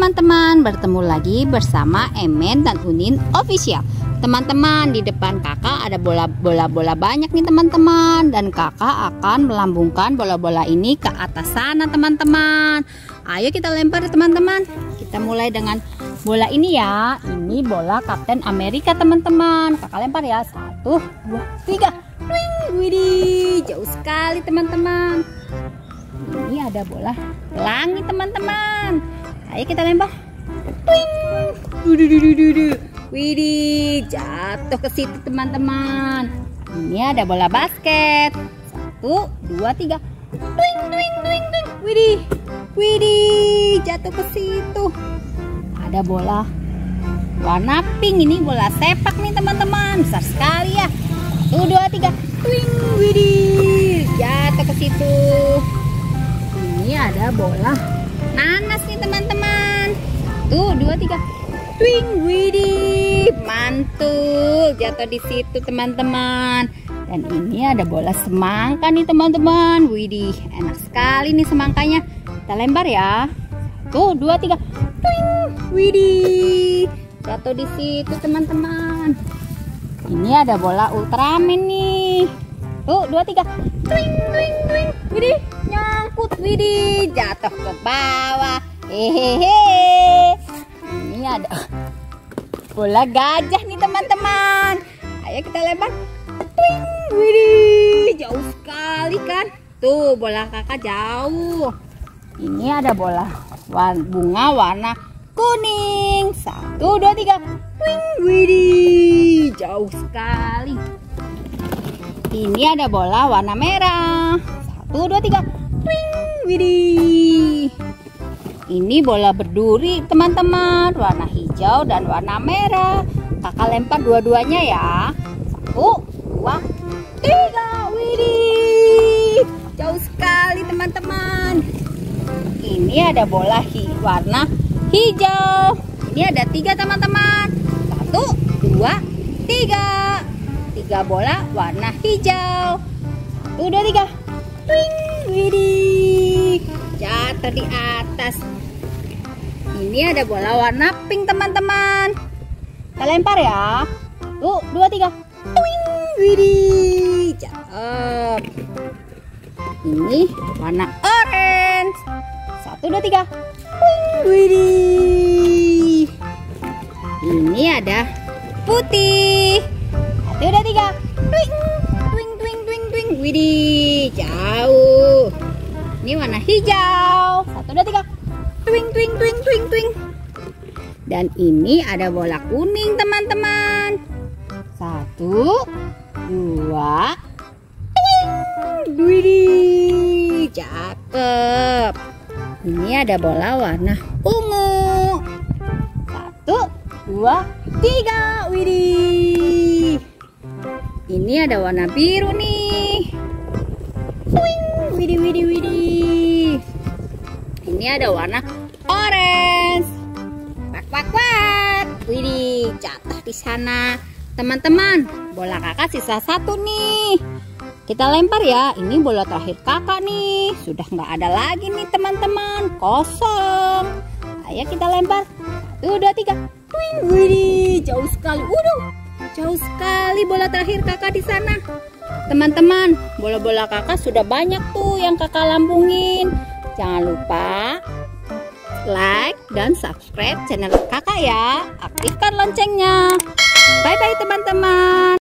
teman-teman, bertemu lagi bersama Emen dan Unin Official. Teman-teman, di depan kakak ada bola-bola banyak nih teman-teman. Dan kakak akan melambungkan bola-bola ini ke atas sana teman-teman. Ayo kita lempar teman-teman. Kita mulai dengan bola ini ya. Ini bola Kapten Amerika teman-teman. Kakak lempar ya. 1, 2, 3. Wing, widih, jauh sekali teman-teman. Ini ada bola pelangi teman-teman. Ayo kita lempar. Wing, dudu. Widih, jatuh ke situ teman-teman. Ini ada bola basket. 1, 2, 3. Wing. Widih, jatuh ke situ. Ada bola warna pink. Ini bola sepak nih teman-teman. Besar sekali ya. 1, 2, 3. Wing, widih, jatuh ke situ. Ini ada bola nanas nih teman-teman. 1, 2, 3. Twing, widih, mantul, jatuh di situ teman-teman. Dan ini ada bola semangka nih teman-teman. Widih, enak sekali nih semangkanya. Kita lempar ya. 1, 2, 3. Twing, widih, jatuh di situ teman-teman. Ini ada bola Ultraman nih. 1, 2, 3. Twing, widih, nyangkut, widih, jatuh ke bawah. Hehehe. Ini ada bola gajah nih teman-teman. Ayo kita lempar. Twing, widih, jauh sekali kan. Tuh bola kakak jauh. Ini ada bola bunga warna kuning. 1, 2, 3. Twing, widih, jauh sekali. Ini ada bola warna merah. 1, 2, 3. Twing, widih. Ini bola berduri teman-teman, warna hijau dan warna merah. Kakak lempar dua-duanya ya. 1, 2, 3. Widih, jauh sekali teman-teman. Ini ada bola warna hijau. Ini ada 3 teman-teman. 1, 2, 3. 3 bola warna hijau. 1, 2, 3. Twing, widih, jatuh di atas. Ini ada bola warna pink teman-teman. Kita lempar ya. 1, 2, 3. Twing, widih, jatuh. Ini warna orange. 1, 2, 3. Twing, widih. Ini ada putih. 1, 2, 3. Twing, widih, jauh. Ini warna hijau. 1, 2, 3. Twing. Dan ini ada bola kuning teman-teman. 1, 2. Twing, widih, cakep. Ini ada bola warna ungu. 1, 2, 3. Widih. Ini ada warna biru nih. Twing, widih. Ini ada warna orange. Wak. Widih, jatuh di sana. Teman-teman, bola kakak sisa 1 nih. Kita lempar ya. Ini bola terakhir kakak nih. Sudah nggak ada lagi nih teman-teman. Kosong. Ayo kita lempar. 1, 2, 3. Twing, widih, jauh sekali. Jauh sekali bola terakhir kakak di sana. Teman-teman, bola-bola kakak sudah banyak tuh yang kakak lambungin. Jangan lupa like dan subscribe channel kakak ya. Aktifkan loncengnya. Bye-bye teman-teman.